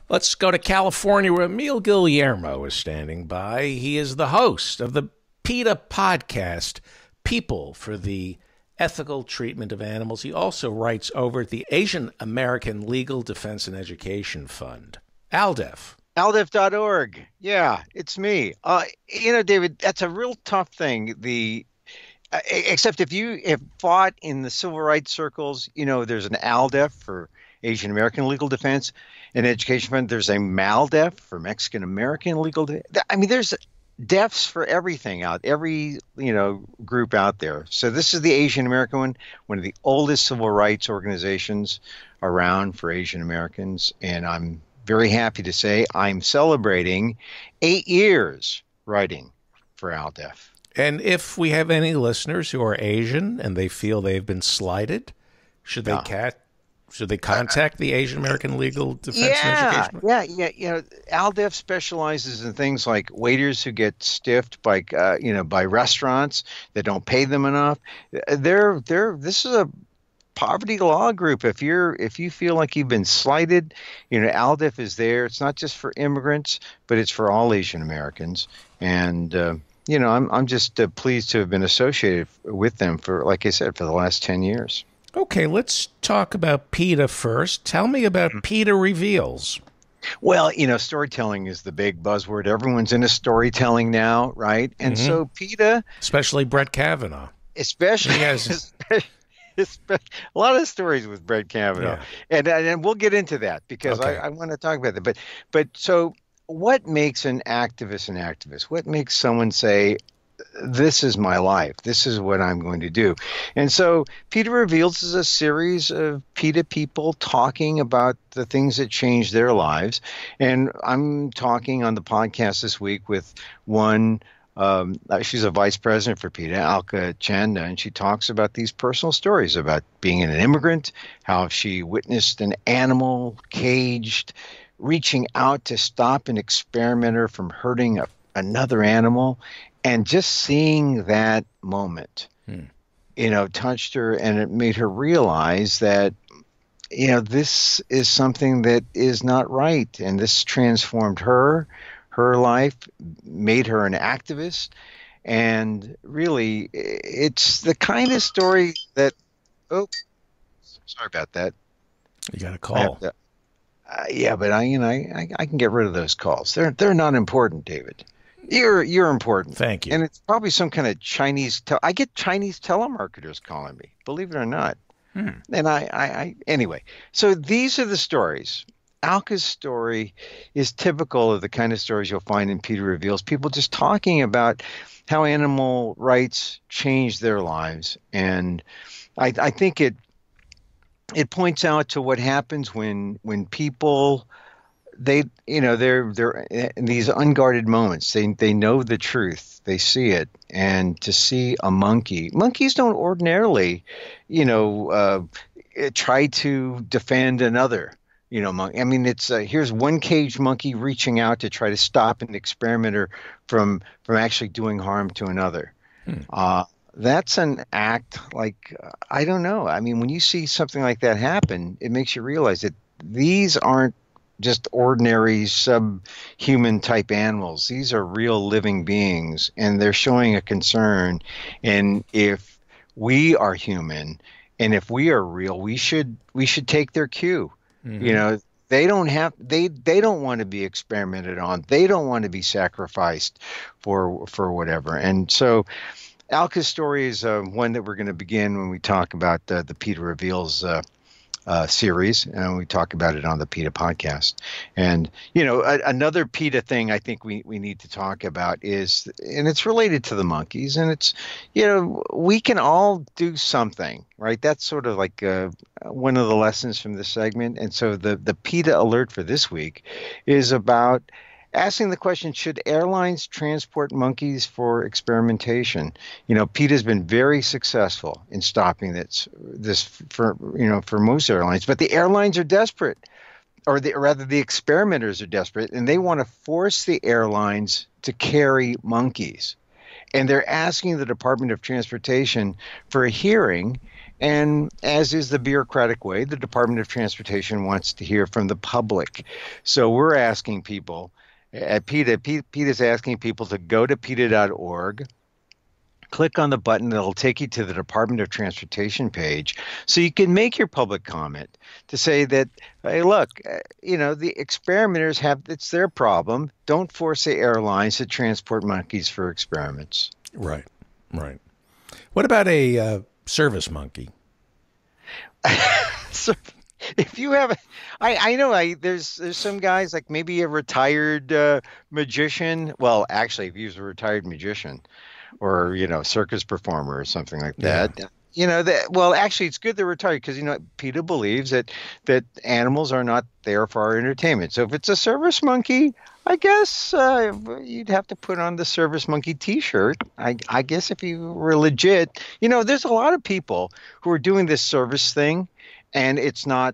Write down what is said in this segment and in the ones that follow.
Let's go to California where Emil Guillermo is standing by. He is the host of the PETA Podcast, People for the Ethical Treatment of Animals. He also writes over at the Asian American Legal Defense and Education Fund, ALDEF. ALDEF.org. Yeah, it's me. David, that's a real tough thing. Except if you have fought in the civil rights circles, there's an ALDEF for Asian American Legal Defense and Education Fund. There's a MALDEF for Mexican American Legal Defense. I mean, there's defs for everything every group out there. So this is the Asian American one of the oldest civil rights organizations around for Asian Americans. And I'm very happy to say I'm celebrating 8 years writing for ALDEF. And if we have any listeners who are Asian and they feel they've been slighted, should they contact the Asian American Legal Defense and Education? Yeah. ALDEF specializes in things like waiters who get stiffed by restaurants that don't pay them enough. This is a poverty law group. If you feel like you've been slighted, ALDEF is there. It's not just for immigrants, but it's for all Asian Americans. And I'm just pleased to have been associated with them for, like I said, for the last 10 years. Okay, let's talk about PETA first. Tell me about PETA Reveals. Well, storytelling is the big buzzword. Everyone's into storytelling now, right? And so PETA... Especially Brett Kavanaugh. Especially... Yes. A lot of stories with Brett Kavanaugh. Yeah. And we'll get into that because I want to talk about that. But so what makes an activist? What makes someone say, this is my life. This is what I'm going to do. And so PETA Reveals is a series of PETA people talking about the things that change their lives. And I'm talking on the podcast this week with one, she's a vice president for PETA, Alka Chanda, and she talks about these personal stories about being an immigrant, how she witnessed an animal caged, reaching out to stop an experimenter from hurting another animal. And just seeing that moment, touched her, and it made her realize that, this is something that is not right. And this transformed her life, made her an activist. And really, it's the kind of story that, sorry about that. You got a call. But I can get rid of those calls. They're not important, David. You're important. Thank you. And it's probably some kind of Chinese. I get Chinese telemarketers calling me, believe it or not. And anyway. So these are the stories. Alka's story is typical of the kind of stories you'll find in PETA Reveals. People just talking about how animal rights change their lives, and I think it points out to what happens when people. They're in these unguarded moments. They know the truth. They see it. And to see a monkeys don't ordinarily, try to defend another, monkey. I mean, it's here's one caged monkey reaching out to try to stop an experimenter from actually doing harm to another. That's an act like, I don't know. I mean, when you see something like that happen, it makes you realize that these aren't just ordinary subhuman type animals. These are real living beings, and they're showing a concern. And if we are human and if we are real, we should take their cue. They don't want to be experimented on. They don't want to be sacrificed for whatever. And so Alka's story is one that we're going to begin when we talk about the PETA Reveals series, and we talk about it on the PETA podcast. And another PETA thing I think we need to talk about is, and it's related to the monkeys, and it's we can all do something, right? That's sort of like one of the lessons from this segment. And so the PETA alert for this week is about asking the question, should airlines transport monkeys for experimentation? PETA has been very successful in stopping this for most airlines, but the airlines are desperate, or rather the experimenters are desperate, and they want to force the airlines to carry monkeys. And they're asking the Department of Transportation for a hearing And as is the bureaucratic way, the Department of Transportation wants to hear from the public. So we're asking people at PETA, PETA's asking people to go to PETA.org, click on the button that'll take you to the Department of Transportation page so you can make your public comment to say that, hey, look, the experimenters it's their problem. Don't force the airlines to transport monkeys for experiments. Right, right. What about a service monkey? So if you have, I know there's some guys like maybe a retired magician. Well, actually, if he was a retired magician or, circus performer or something like that. Well, actually, it's good they're retired because, PETA believes that animals are not there for our entertainment. So if it's a service monkey, I guess you'd have to put on the service monkey T-shirt. I guess if you were legit, there's a lot of people who are doing this service thing, and it's not.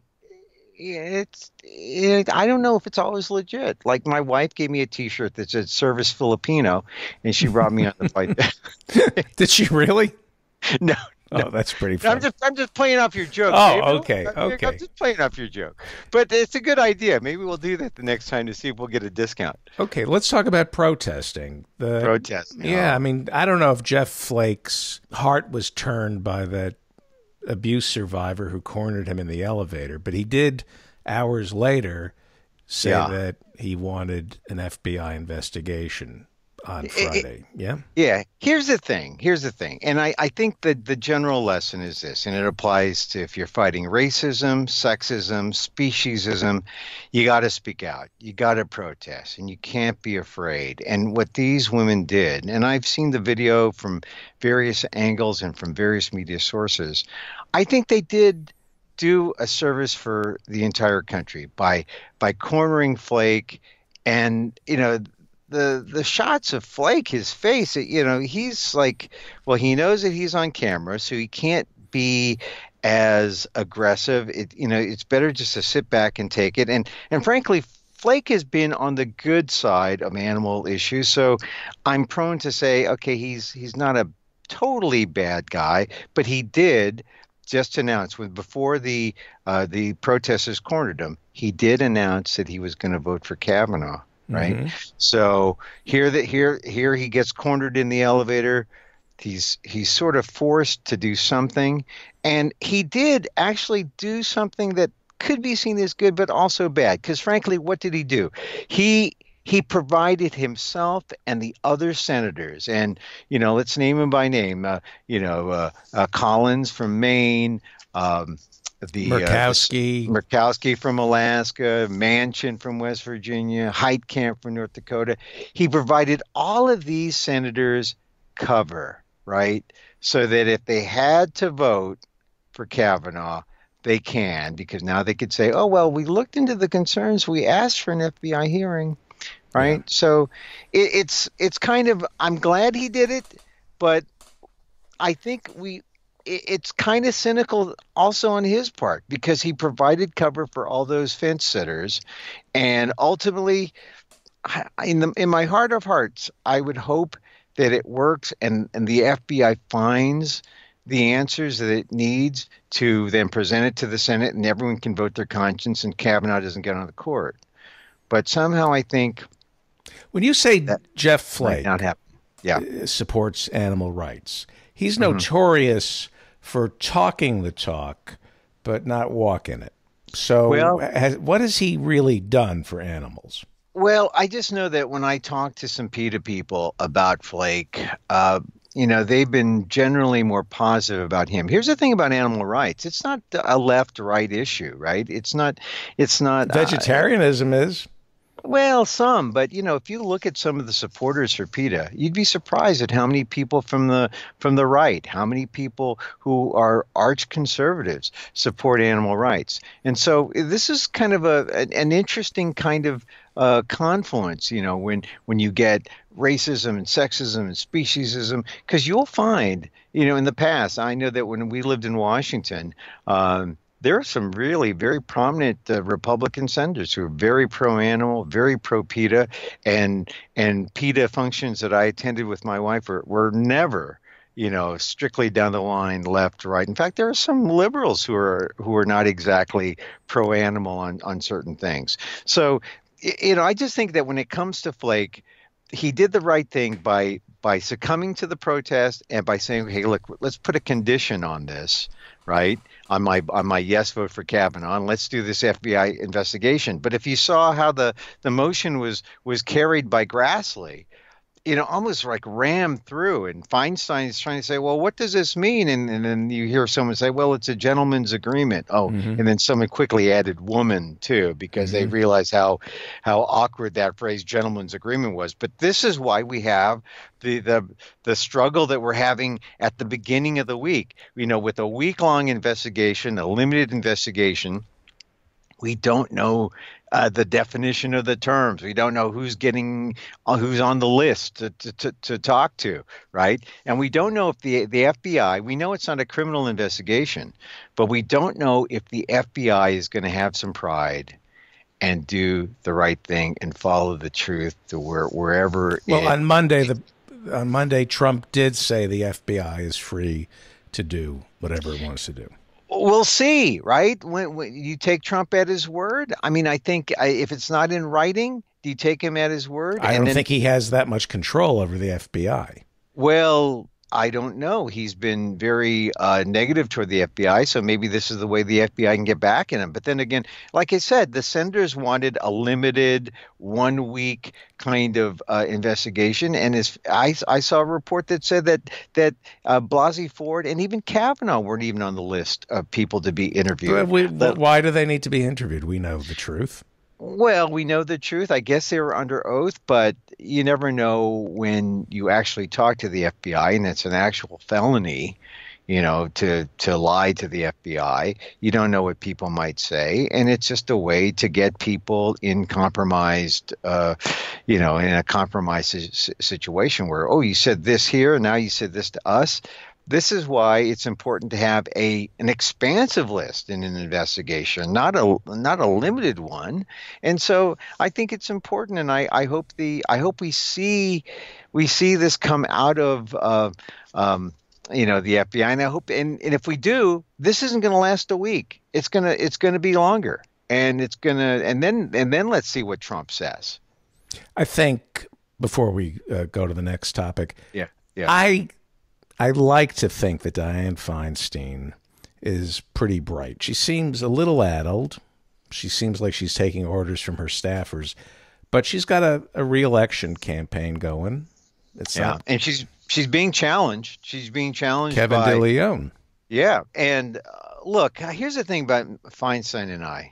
I don't know if it's always legit. Like my wife gave me a T-shirt that said "Service Filipino," and she brought me on the flight. Did she really? No. Oh, that's pretty funny. I'm just playing off your joke. Oh, Gabriel. okay. I'm just playing off your joke. But it's a good idea. Maybe we'll do that the next time to see if we'll get a discount. Okay, let's talk about protesting. Protesting. Yeah, I mean, I don't know if Jeff Flake's heart was turned by that abuse survivor who cornered him in the elevator, but he did hours later say that he wanted an FBI investigation on Friday. Yeah. Here's the thing. And I think that the general lesson is this, and it applies to if you're fighting racism, sexism, speciesism, you got to speak out. You got to protest, and you can't be afraid. And what these women did, and I've seen the video from various angles and from various media sources, I think they did do a service for the entire country by cornering Flake. And the shots of Flake, his face, he's like, well, he knows that he's on camera, so he can't be as aggressive. It's better just to sit back and take it. And frankly, Flake has been on the good side of animal issues, so I'm prone to say, okay, he's not a totally bad guy, but he did just announce before the protesters cornered him, he did announce that he was going to vote for Kavanaugh. Right. Mm-hmm. So here he gets cornered in the elevator. He's sort of forced to do something. And he did actually do something that could be seen as good, but also bad. Because frankly, what did he do? He provided himself and the other senators, and, let's name him by name, Collins from Maine, Murkowski from Alaska, Manchin from West Virginia, Heitkamp from North Dakota. He provided all of these senators cover, right? So that if they had to vote for Kavanaugh, they can, because now they could say, oh, well, we looked into the concerns. We asked for an FBI hearing, right? Yeah. So it's kind of, I'm glad he did it, but I think it's kind of cynical also on his part, because he provided cover for all those fence sitters. And ultimately, in my heart of hearts, I would hope that it works and the FBI finds the answers that it needs to then present it to the Senate, and everyone can vote their conscience and Kavanaugh doesn't get on the court. But somehow I think when you say Jeff Flake not happen. Supports animal rights, he's notorious for talking the talk, but not walking it. So what has he really done for animals? Well, I just know that when I talk to some PETA people about Flake, they've been generally more positive about him. Here's the thing about animal rights. It's not a left-right issue, right? It's not. Vegetarianism is. Well, some, but if you look at some of the supporters for PETA, you'd be surprised at how many people from the right, how many people who are arch conservatives support animal rights. And so this is kind of an interesting kind of confluence, when you get racism and sexism and speciesism, because you'll find, in the past, I know that when we lived in Washington, there are some really very prominent Republican senators who are very pro-animal, very pro-PETA, and PETA functions that I attended with my wife were never strictly down the line, left, right. In fact, there are some liberals who are not exactly pro-animal on certain things. So, I just think that when it comes to Flake, he did the right thing by succumbing to the protest and by saying, "Hey, look, let's put a condition on this, right? On my yes vote for Kavanaugh, and let's do this FBI investigation." But if you saw how the motion was carried by Grassley, almost like rammed through. And Feinstein is trying to say, well, what does this mean? And then you hear someone say, well, it's a gentleman's agreement. Oh, and then someone quickly added woman, too, because they realized how awkward that phrase gentleman's agreement was. But this is why we have the struggle that we're having at the beginning of the week, with a week-long investigation, a limited investigation. We don't know the definition of the terms. We don't know who's on the list to talk to, right? And we don't know if the FBI, we know it's not a criminal investigation, but we don't know if the FBI is going to have some pride and do the right thing and follow the truth to wherever. Well, on Monday, Trump did say the FBI is free to do whatever it wants to do. We'll see, right? When you take Trump at his word. I mean, I think if it's not in writing, do you take him at his word? I don't think he has that much control over the FBI. Well, I don't know. He's been very negative toward the FBI, so maybe this is the way the FBI can get back in him. But then again, like I said, the senators wanted a limited 1 week kind of investigation. And I saw a report that said that Blasey Ford and even Kavanaugh weren't even on the list of people to be interviewed. Why do they need to be interviewed? We know the truth. Well, we know the truth. I guess they were under oath, but you never know when you actually talk to the FBI, and it's an actual felony, to lie to the FBI. You don't know what people might say, and it's just a way to get people in compromised, in a compromised situation where, oh, you said this here, and now you said this to us. This is why it's important to have an expansive list in an investigation, not a limited one. And so I think it's important, and I hope we see this come out of the FBI, and I hope and if we do, this isn't going to last a week. It's gonna be longer, and then let's see what Trump says. I think before we go to the next topic, yeah. I like to think that Dianne Feinstein is pretty bright. She seems a little addled. She seems like she's taking orders from her staffers, but she's got a re-election campaign going. And she's being challenged. She's being challenged Kevin by DeLeon. Yeah, and look, here's the thing about Feinstein and I.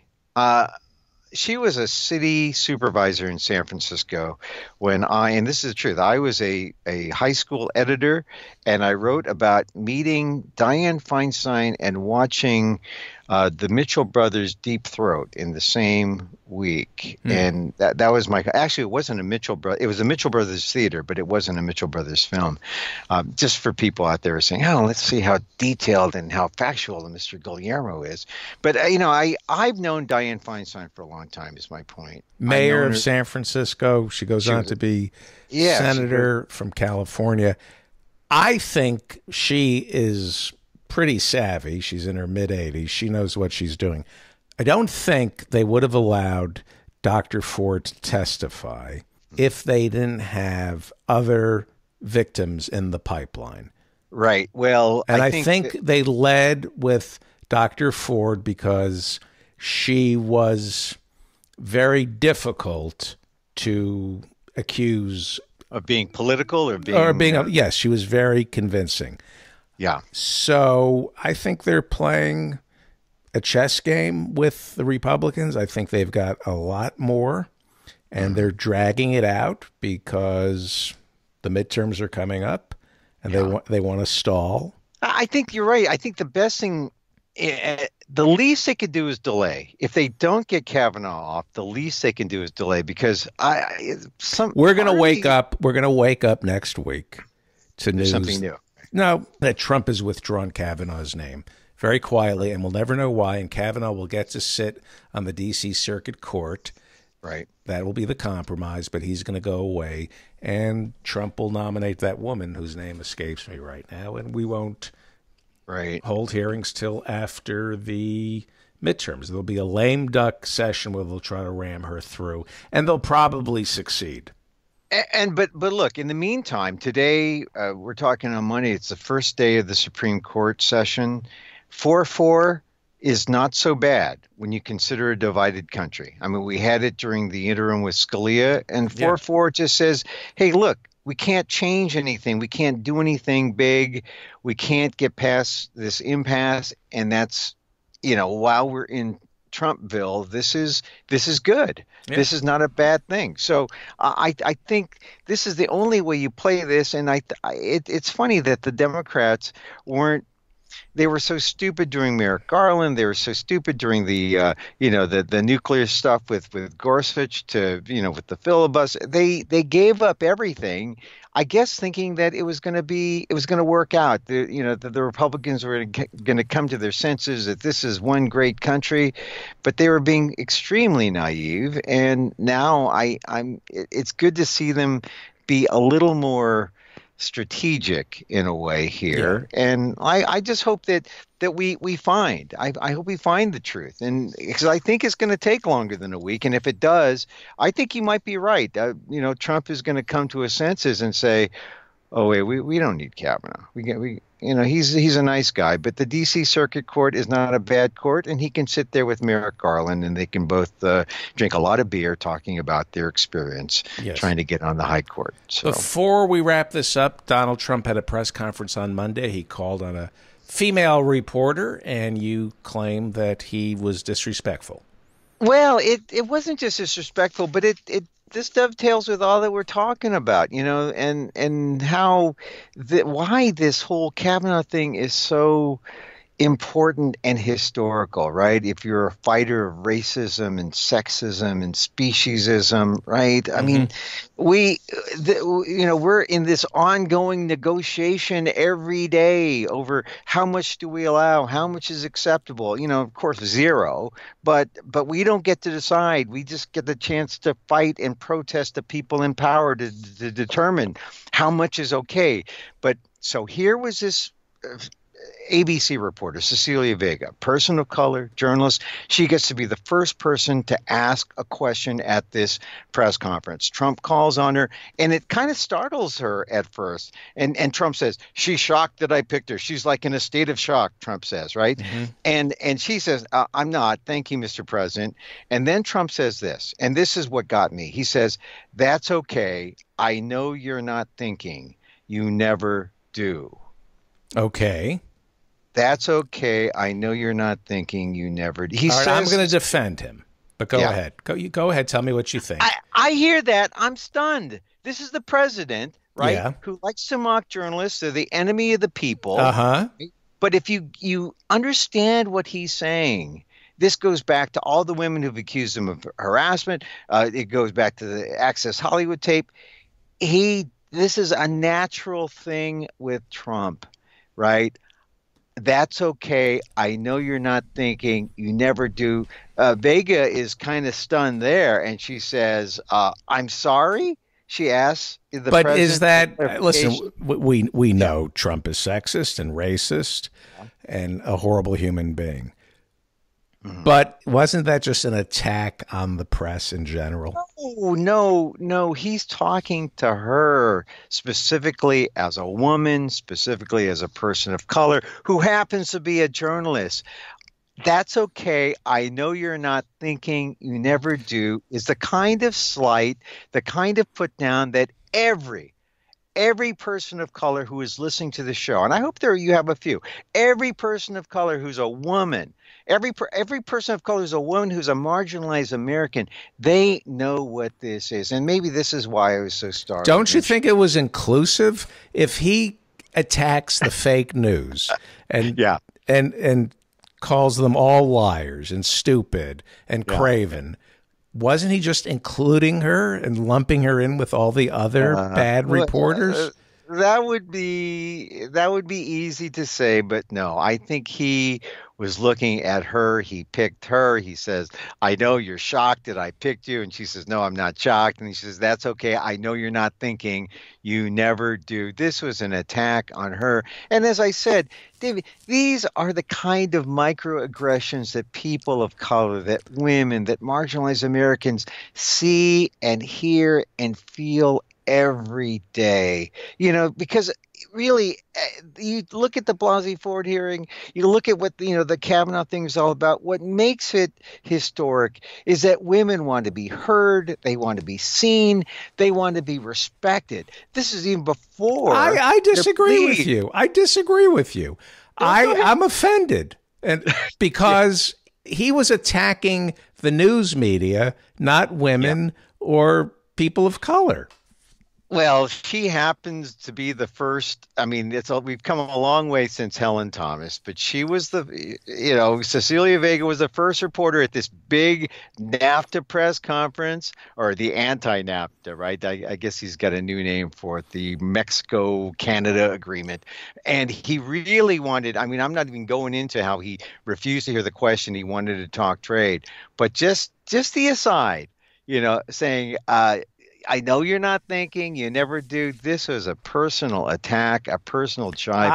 She was a city supervisor in San Francisco and this is the truth, I was a high school editor, and I wrote about meeting Dianne Feinstein and watching the Mitchell Brothers' Deep Throat in the same week. And that was actually, it wasn't a Mitchell Brothers, it was a Mitchell Brothers theater, but it wasn't a Mitchell Brothers film. Just for people out there saying, oh, let's see how detailed and how factual Mr. Guillermo is. But, I've known Dianne Feinstein for a long time, is my point. Mayor of San Francisco. She goes on to be senator from California. I think she is pretty savvy. She's in her mid-80s. She knows what she's doing. I don't think they would have allowed Dr. Ford to testify if they didn't have other victims in the pipeline. Right. Well, and I think they led with Dr. Ford because she was very difficult to accuse of being political or being yes, she was very convincing. Yeah. So I think they're playing a chess game with the Republicans. I think they've got a lot more, and they're dragging it out because the midterms are coming up, and they want to stall. I think you're right. I think the best thing, the least they could do is delay. If they don't get Kavanaugh off, the least they can do is delay, because we're going to wake up. We're going to wake up next week to news. Something new. No, that Trump has withdrawn Kavanaugh's name very quietly, and we'll never know why. And Kavanaugh will get to sit on the D.C. Circuit Court Right. That will be the compromise, but he's going to go away, and Trump will nominate that woman whose name escapes me right now, and we won't hold hearings till after the midterms. There'll be a lame duck session where they'll try to ram her through, and they'll probably succeed. But look, in the meantime, today we're talking on Monday. It's the first day of the Supreme Court session. 4-4 is not so bad when you consider a divided country. I mean, we had it during the interim with Scalia, and 4-4 just says, hey, look, we can't change anything. We can't do anything big. We can't get past this impasse. And that's, while we're in Trumpville, this is good. Yeah. This is not a bad thing. So I think this is the only way you play this. And it's funny that the Democrats they were so stupid during Merrick Garland. They were so stupid during the the nuclear stuff with Gorsuch with the filibuster. They gave up everything, I guess, thinking that it was going to work out. That the Republicans were going to come to their senses, that this is one great country, but they were being extremely naive. And now it's good to see them be a little more strategic in a way here. Yeah. And I just hope that we find, I hope we find the truth. And because I think it's going to take longer than a week. And if it does, I think you might be right. Trump is going to come to his senses and say, oh, wait, we don't need Kavanaugh. He's a nice guy, but the D.C. Circuit Court is not a bad court, and he can sit there with Merrick Garland, and they can both drink a lot of beer talking about their experience trying to get on the high court. So before we wrap this up, Donald Trump had a press conference on Monday. He called on a female reporter, and you claim that he was disrespectful. Well, it wasn't just disrespectful, but this dovetails with all that we're talking about, and how why this whole Kavanaugh thing is so important and historical, right? If you're a fighter of racism and sexism and speciesism, right? Mm-hmm. I mean, we're in this ongoing negotiation every day over how much do we allow, how much is acceptable. Of course, zero, but we don't get to decide. We just get the chance to fight and protest the people in power to determine how much is okay. But so here was this ABC reporter, Cecilia Vega, person of color, journalist. She gets to be the first person to ask a question at this press conference. Trump calls on her, and it kind of startles her at first. And Trump says, she's shocked that I picked her. She's like in a state of shock, Trump says, right? Mm-hmm. And she says, I'm not. Thank you, Mr. President. And then Trump says this, and this is what got me. He says, that's okay. I know you're not thinking. You never do. Okay. That's okay. I know you're not thinking. You never. He All right, says, I'm going to defend him, but go ahead. Go ahead. Tell me what you think. I hear that. I'm stunned. This is the president, right? Yeah. Who likes to mock journalists. They're the enemy of the people. Uh-huh. But if you understand what he's saying, this goes back to all the women who've accused him of harassment. It goes back to the Access Hollywood tape. This is a natural thing with Trump, right? That's okay. I know you're not thinking. You never do. Vega is kind of stunned there, and she says, I'm sorry, she asks. But is that – listen, we know Trump is sexist and racist and a horrible human being. Mm-hmm. But wasn't that just an attack on the press in general? No. He's talking to her specifically as a woman, specifically as a person of color who happens to be a journalist. That's okay. I know you're not thinking. You never do. Is the kind of slight, the kind of put down that every person of color who is listening to the show, and I hope you have a few, every person of color who's a woman, every person of color who's a woman who's a marginalized American, they know what this is. And maybe this is why I was so startled. Don't you think it was inclusive? If he attacks the fake news and calls them all liars and stupid and craven, wasn't he just including her and lumping her in with all the other bad reporters? That would be easy to say, but no, I think he was looking at her. He picked her. He says, I know you're shocked that I picked you. And she says, no, I'm not shocked. And he says, that's okay. I know you're not thinking. You never do. This was an attack on her. And as I said, David, these are the kind of microaggressions that people of color, that women, that marginalized Americans see and hear and feel every day, because really, you look at the Blasey Ford hearing, you look at what, the Kavanaugh thing is all about. What makes it historic is that women want to be heard, they want to be seen, they want to be respected. This is even before. I disagree with you. I disagree with you. I'm offended, and because he was attacking the news media, not women or people of color. Well, she happens to be the first. I mean, we've come a long way since Helen Thomas, but she was Cecilia Vega was the first reporter at this big NAFTA press conference, or the anti-NAFTA, right? I guess he's got a new name for it, the Mexico-Canada agreement. And he really wanted, I'm not even going into how he refused to hear the question. He wanted to talk trade, but just the aside, saying, I know you're not thinking. You never do. This was a personal attack, a personal jibe.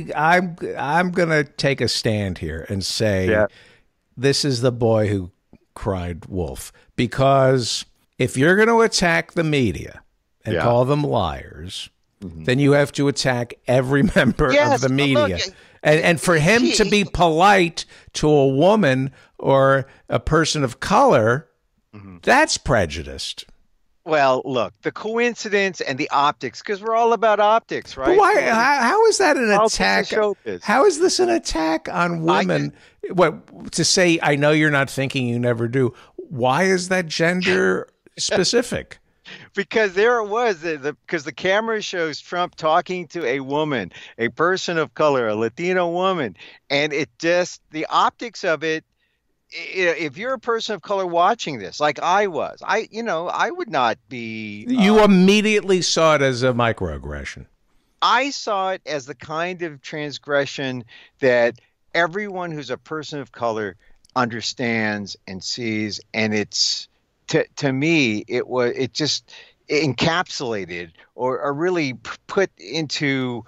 I'm gonna take a stand here and say, this is the boy who cried wolf. Because if you're going to attack the media and call them liars, then you have to attack every member of the media. Look, and for him to be polite to a woman or a person of color, that's prejudiced. Well, look, the coincidence and the optics, because we're all about optics, right? But why? How is that an attack? How is this an attack on women? What, to say, I know you're not thinking, you never do. Why is that gender specific? Because there it was, because the camera shows Trump talking to a woman, a person of color, a Latino woman, and the optics of it. If you're a person of color watching this, like I was, I would not be. You immediately saw it as a microaggression. I saw it as the kind of transgression that everyone who's a person of color understands and sees, and it's to me, it just encapsulated or really put into,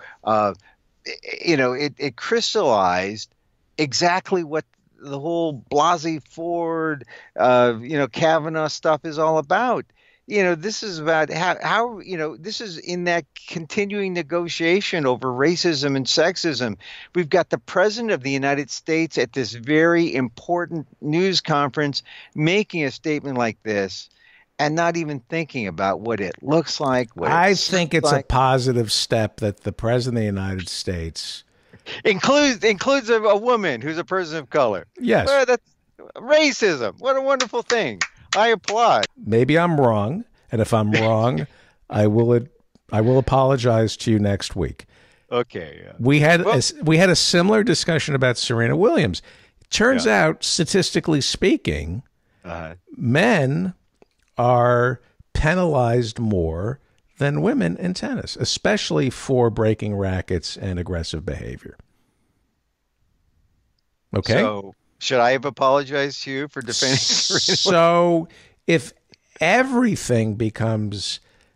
it crystallized exactly what the whole Blasey Ford, Kavanaugh stuff is all about. This is about how this is in that continuing negotiation over racism and sexism. We've got the president of the United States at this very important news conference making a statement like this and not even thinking about what it looks like. I think it's a positive step that the president of the United States includes a woman who's a person of color. Yes. Well, that's racism. What a wonderful thing. I applaud. Maybe I'm wrong, and if I'm wrong, I will apologize to you next week. Okay. Yeah. We had a similar discussion about Serena Williams. Turns out, statistically speaking, men are penalized more than women in tennis, especially for breaking rackets and aggressive behavior. Okay. So should I have apologized to you for defending Serena? So if everything becomes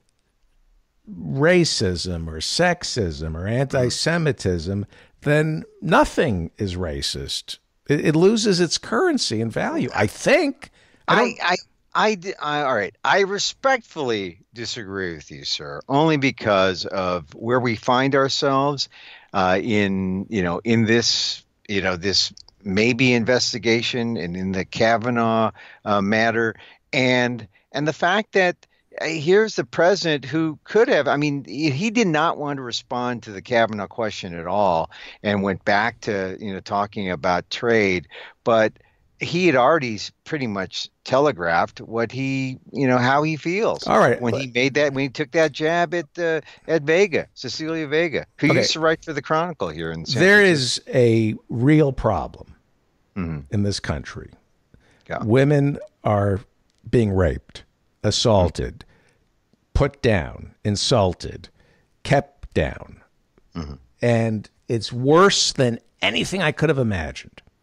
racism or sexism or anti-Semitism, then nothing is racist. It loses its currency and value, I think. All right. I respectfully disagree with you, sir, only because of where we find ourselves in this maybe investigation and in the Kavanaugh matter, and the fact that here's the president who could have. I mean, he did not want to respond to the Kavanaugh question at all, and went back to talking about trade, but he had already pretty much telegraphed what how he feels. All right. When he took that jab at Cecilia Vega, who used to write for the Chronicle here in San There Francisco. is a real problem in this country. Yeah. Women are being raped, assaulted, put down, insulted, kept down. And it's worse than anything I could have imagined.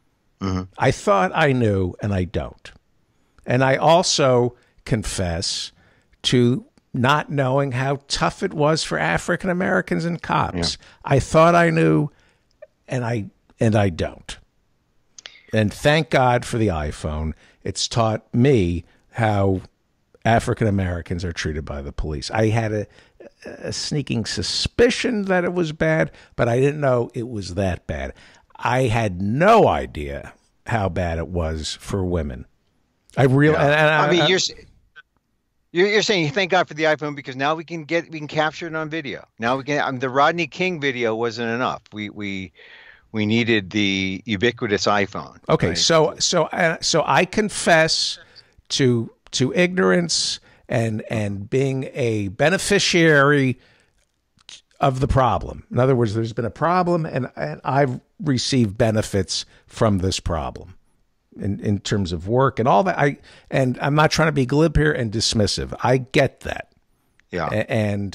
I thought I knew, and I don't. And I also confess to not knowing how tough it was for African Americans and cops. Yeah. I thought I knew, and I don't. And thank God for the iPhone. It's taught me how African Americans are treated by the police. I had a sneaking suspicion that it was bad, but I didn't know it was that bad. I had no idea how bad it was for women. I really. Yeah. I mean, you're saying you thank God for the iPhone because now we can capture it on video. Now we can. The Rodney King video wasn't enough. We needed the ubiquitous iPhone. Okay, right? so I confess to ignorance and being a beneficiary of the problem. In other words, there's been a problem, and I've received benefits from this problem in terms of work and all that. And I'm not trying to be glib here and dismissive. I get that. Yeah. And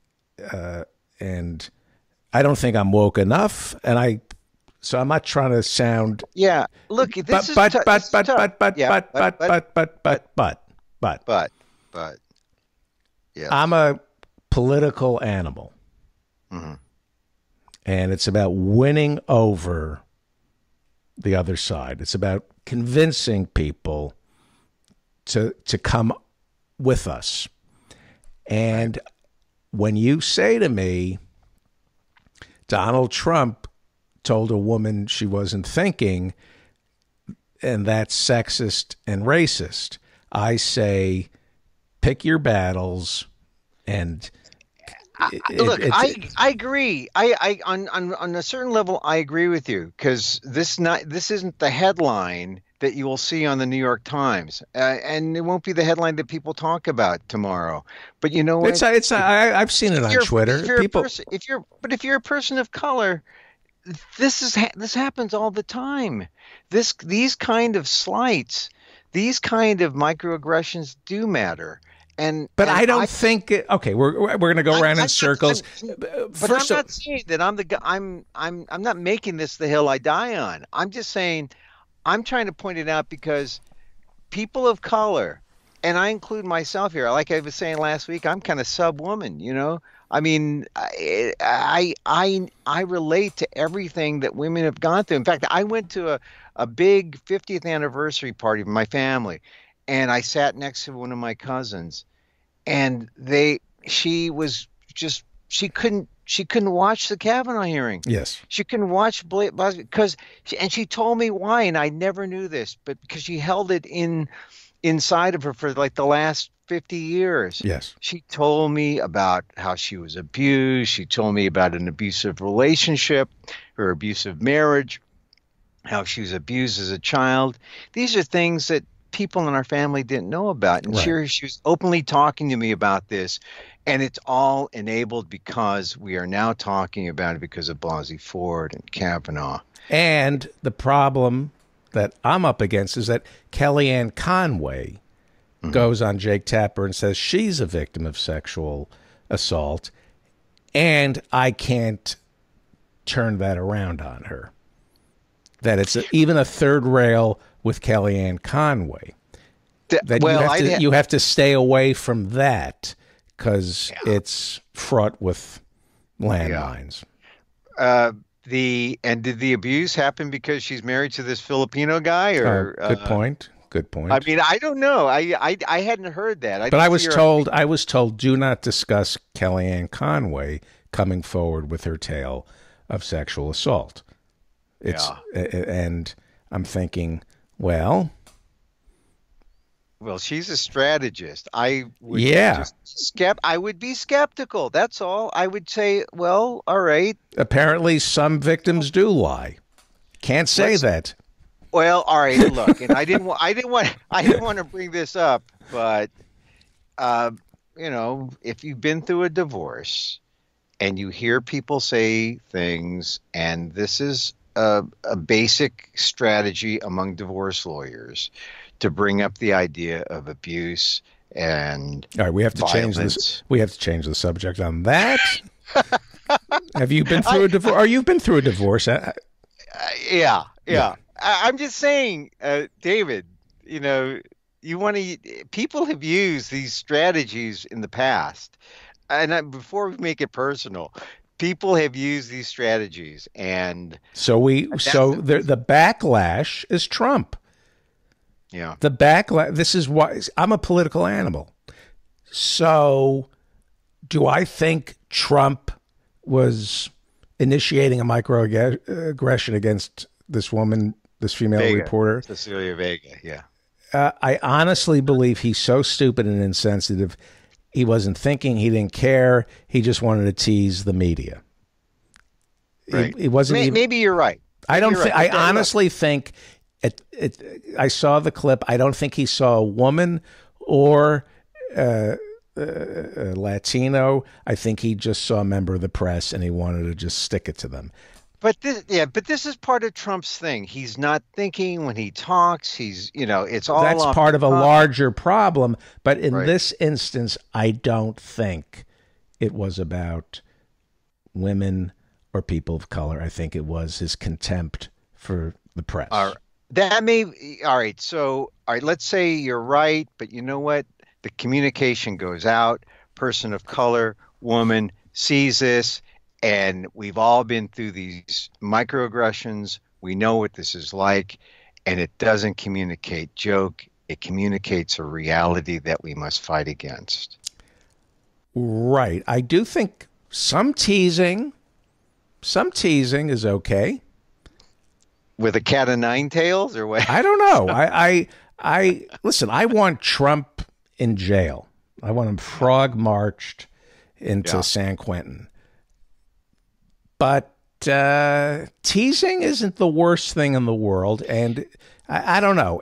I don't think I'm woke enough, so I'm not trying to sound. Yeah. Look, this is but. Yeah. I'm a political animal. Mm-hmm. And it's about winning over the other side. It's about convincing people to come with us. And when you say to me, Donald Trump told a woman she wasn't thinking, and that's sexist and racist, I say, pick your battles. And I agree. I on a certain level, I agree with you because this isn't the headline that you will see on the New York Times, and it won't be the headline that people talk about tomorrow. But you know what? I've seen it on Twitter. If you're a person of color, this happens all the time. These kind of slights, these kind of microaggressions do matter. But I don't think it. Okay, we're going to go around in circles. But I'm not saying that I'm not making this the hill I die on. I'm just saying I'm trying to point it out because people of color, and I include myself here. Like I was saying last week, I'm kind of sub-woman. You know, I mean, I relate to everything that women have gone through. In fact, I went to a big 50th anniversary party with my family. And I sat next to one of my cousins, and she couldn't watch the Kavanaugh hearing. Yes, she couldn't watch because she told me why, and I never knew this, but because she held it inside of her for like the last 50 years. Yes, she told me about how she was abused. She told me about an abusive relationship, her abusive marriage, how she was abused as a child. These are things that people in our family didn't know about. And right. She was openly talking to me about this. And it's all enabled because we are now talking about it because of Blasey Ford and Kavanaugh. And the problem that I'm up against is that Kellyanne Conway goes on Jake Tapper and says she's a victim of sexual assault. And I can't turn that around on her. That it's even a third rail with Kellyanne Conway. You have to stay away from that because it's fraught with landmines. Yeah. Did the abuse happen because she's married to this Filipino guy? Or good point. Good point. I mean, I don't know. I hadn't heard that. But I was told do not discuss Kellyanne Conway coming forward with her tale of sexual assault. And I'm thinking, well, she's a strategist. I would be skeptical. That's all. I would say, well, all right. Apparently, some victims do lie. Can't say that. Well, all right. Look, and I didn't want to bring this up, but if you've been through a divorce and you hear people say things, and this is a basic strategy among divorce lawyers to bring up the idea of abuse and all right, we have to change this. We have to change the subject on that. Have you been through a divorce? Are you been through a divorce? Yeah. I'm just saying, David, you know, people have used these strategies in the past. And before we make it personal, people have used these strategies, and the backlash is Trump. yeah. The backlash. This is why I'm a political animal. So, do I think Trump was initiating a microaggression against this woman, this female reporter? Cecilia Vega, yeah. I honestly believe he's so stupid and insensitive. He wasn't thinking. He didn't care. He just wanted to tease the media. Right. It wasn't. Maybe you're right. I don't think. I honestly think. I saw the clip. I don't think he saw a woman or a Latino. I think he just saw a member of the press and he wanted to just stick it to them. But this is part of Trump's thing. He's not thinking when he talks. It's all. That's part of a larger problem. But in Right. this instance, I don't think it was about women or people of color. I think it was his contempt for the press. All right. So, all right, let's say you're right, but you know what? The communication goes out. Person of color, woman sees this, and we've all been through these microaggressions. We know what this is like, and it doesn't communicate joke. It communicates a reality that we must fight against. Right. I do think some teasing is okay. With a cat of nine tails, or what? I don't know. I listen. I want Trump in jail. I want him frog marched into San Quentin. But teasing isn't the worst thing in the world, and I don't know.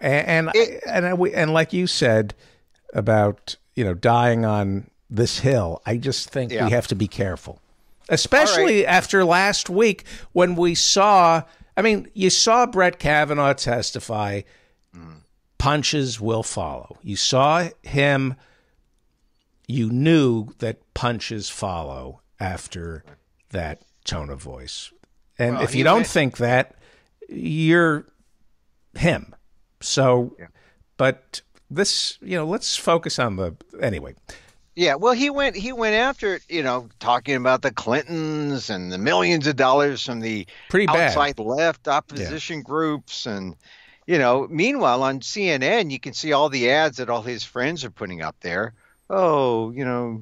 And like you said about dying on this hill, I just think we have to be careful, especially after last week when we saw. I mean, you saw Brett Kavanaugh testify. Punches will follow. You saw him. You knew that punches follow after that tone of voice. And if you don't think that, you're him. So, but this, let's focus on anyway. Yeah, well, he went after it, talking about the Clintons and the millions of dollars from the outside left opposition groups. And, meanwhile, on CNN, you can see all the ads that all his friends are putting up there. Oh,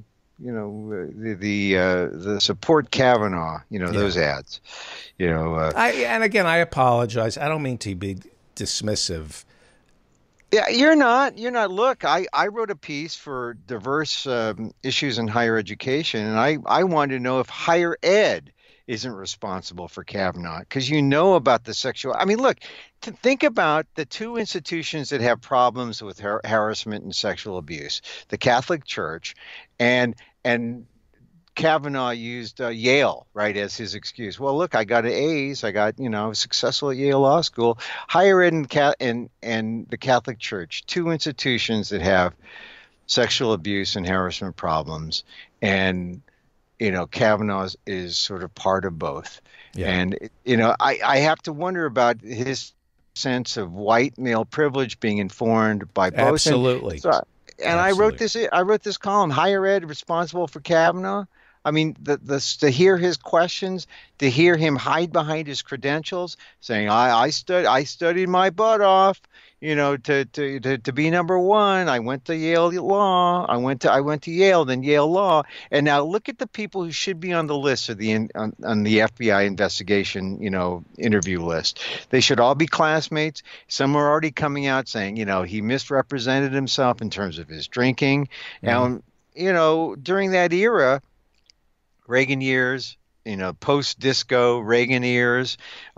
the support Kavanaugh, those ads, and again, I apologize. I don't mean to be dismissive. Yeah, you're not. Look, I wrote a piece for diverse issues in higher education, and I wanted to know if higher ed isn't responsible for Kavanaugh, because about the sexual. I mean, look, to think about the two institutions that have problems with harassment and sexual abuse: the Catholic Church, and Kavanaugh used Yale, right, as his excuse. Well, look, I got A's. I got, I was successful at Yale Law School. Higher ed and the Catholic Church, two institutions that have sexual abuse and harassment problems. And, Kavanaugh is sort of part of both. Yeah. And, I have to wonder about his sense of white male privilege being informed by both. Absolutely. And Absolutely. I wrote this column, Higher Ed Responsible for Kavanaugh. I mean, to hear his questions, to hear him hide behind his credentials, saying I studied my butt off, to be number one. I went to Yale Law. I went to Yale, then Yale Law, and now look at the people who should be on the list of on the FBI investigation, interview list. They should all be classmates. Some are already coming out saying, he misrepresented himself in terms of his drinking. Now, during that era. Reagan years, post-disco Reagan years,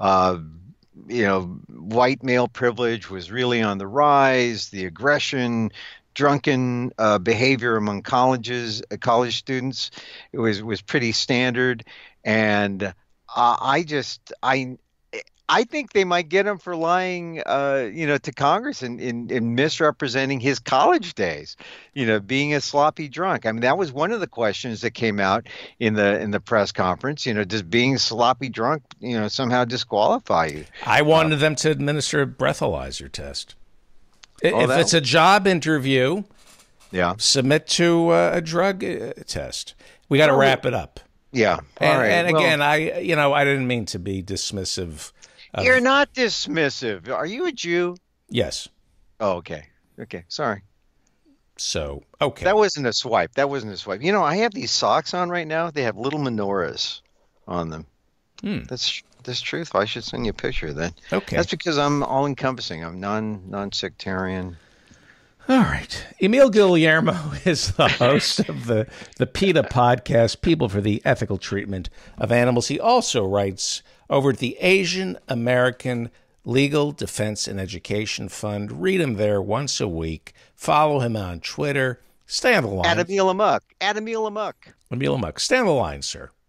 white male privilege was really on the rise. The aggression, drunken behavior among college students, it was pretty standard. And I I think they might get him for lying, to Congress and in misrepresenting his college days, being a sloppy drunk. I mean, that was one of the questions that came out in the press conference. Does being sloppy drunk, somehow disqualify you? I wanted them to administer a breathalyzer test. If it's a job interview, submit to a drug test. We got to wrap it up. Yeah. All right. And again, I didn't mean to be dismissive. You're not dismissive. Are you a Jew? Yes. Oh, okay. Okay. Sorry. So, okay. That wasn't a swipe. I have these socks on right now. They have little menorahs on them. That's truthful. I should send you a picture of that. Okay. That's because I'm all encompassing. I'm non-sectarian. All right. Emil Guillermo is the host of the PETA podcast, People for the Ethical Treatment of Animals. He also writes over at the Asian American Legal Defense and Education Fund. Read him there once a week. Follow him on Twitter. Stay on the line. At Emil Amok. Emil Amok. Stay on the line, sir.